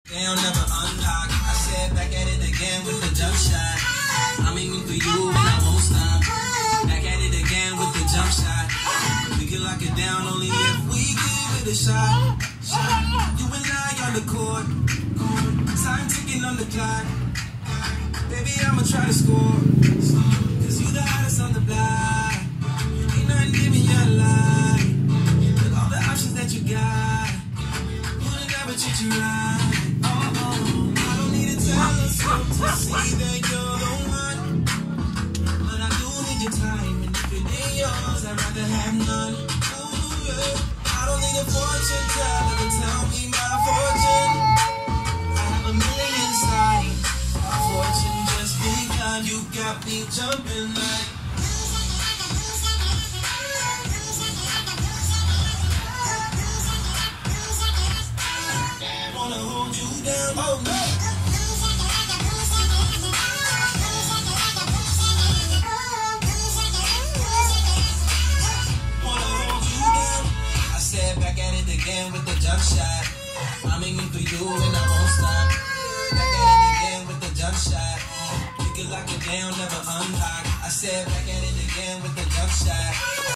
Down, never unlock. I said back at it again with the jump shot. I'm aiming for you and I won't stop. Back at it again with the jump shot. We can lock it down only if we give it a shot. You and I on the court. Time ticking on the clock. Baby, I'ma try to score. Cause you the hottest on the block. Ain't nothing giving you a lie. With all the options that you got, wouldn't ever treat you right. I don't need a telescope to see that you're the one. But I do need your time, and if it ain't yours, I'd rather have none. Ooh, yeah. I don't need a fortune teller to tell me my fortune. I have a million signs. My fortune just begun. You got me jumping like. Wanna hold you down, oh no. Wanna hold you down. I said back at it again with the jump shot. I'm aiming for you and I won't stop. Back at it again with the jump shot. You can lock it down, never unlock. I said back at it again with the jump shot.